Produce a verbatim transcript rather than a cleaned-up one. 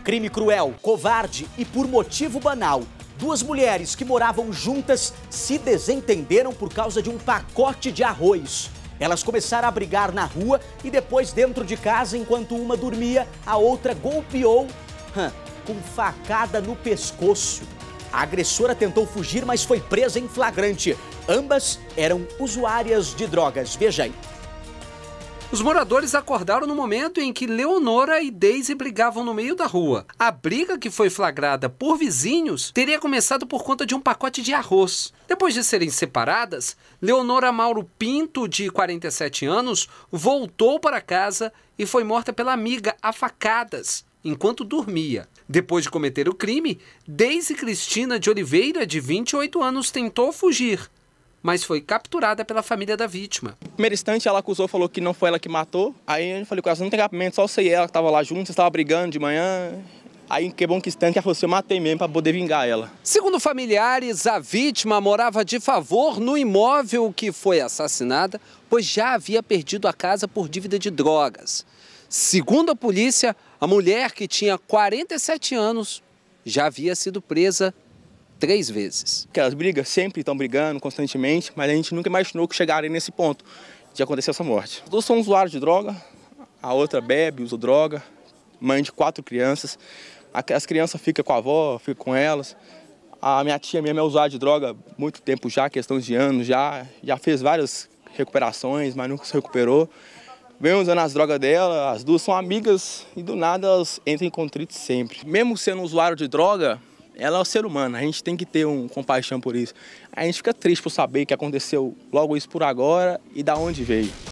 Crime cruel, covarde e por motivo banal. Duas mulheres que moravam juntas se desentenderam por causa de um pacote de arroz. Elas começaram a brigar na rua e depois dentro de casa, enquanto uma dormia, a outra golpeou hum, com facada no pescoço. A agressora tentou fugir, mas foi presa em flagrante. Ambas eram usuárias de drogas. Veja aí. Os moradores acordaram no momento em que Leonora e Deise brigavam no meio da rua. A briga, que foi flagrada por vizinhos, teria começado por conta de um pacote de arroz. Depois de serem separadas, Leonora Mauro Pinto, de quarenta e sete anos, voltou para casa e foi morta pela amiga a facadas enquanto dormia. Depois de cometer o crime, Deise Cristina de Oliveira, de vinte e oito anos, tentou fugir, mas foi capturada pela família da vítima. No primeiro instante, ela acusou, falou que não foi ela que matou. Aí eu falei com ela, não tem capimento, só você e ela que estavam lá juntos, estavam brigando de manhã. Aí quebrou um instante que ela falou assim, eu matei mesmo para poder vingar ela. Segundo familiares, a vítima morava de favor no imóvel que foi assassinada, pois já havia perdido a casa por dívida de drogas. Segundo a polícia, a mulher, que tinha quarenta e sete anos, já havia sido presa três vezes. Aquelas brigas sempre estão brigando constantemente, mas a gente nunca imaginou que chegaria nesse ponto de acontecer essa morte. Os dois são usuários de droga, a outra bebe, usa droga, mãe de quatro crianças. As crianças ficam com a avó, ficam com elas. A minha tia mesmo é usuária de droga há muito tempo já, questão de anos já, já fez várias recuperações, mas nunca se recuperou. Vem usando as drogas dela, as duas são amigas e do nada elas entram em contrito sempre. Mesmo sendo usuário de droga, ela é um ser humano, a gente tem que ter um compaixão por isso. A gente fica triste por saber que aconteceu logo isso por agora e da onde veio.